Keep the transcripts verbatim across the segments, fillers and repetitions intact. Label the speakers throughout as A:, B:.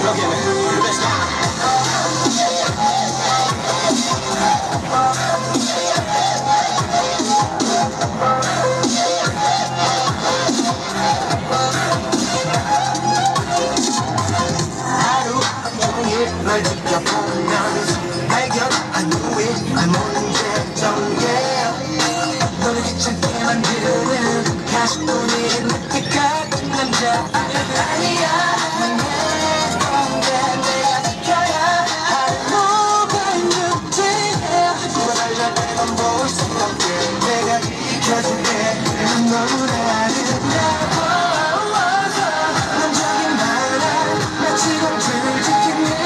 A: 널 지켜보면서 발견 I knew it 날 모든 결정에 너를 귀찮게 만드는 가식뿐인 그 같은 남자 아니야 난 해본데 내가 지켜야 할 뭐가 있는지 그걸 절대만 볼 수 없게 내가 지켜줄게 눈물을 아른다고 넌 저기 말아 마치 공주를 지키는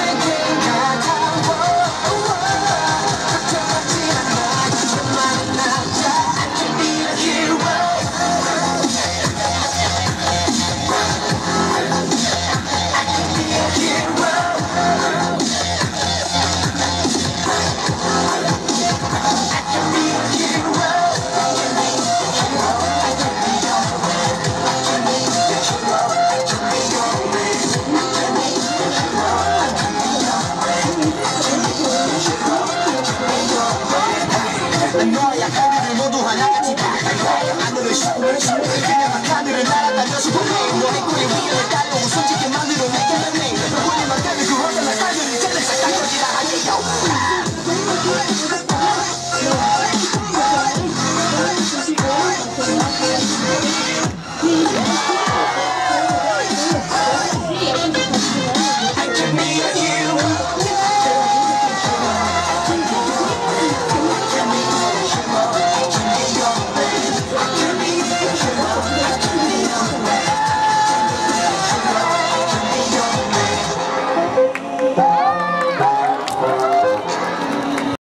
A: 너야 하늘을 모두 하나같이 다 하늘을 슈퍼 슈퍼 그냥 하늘을 날아다녀서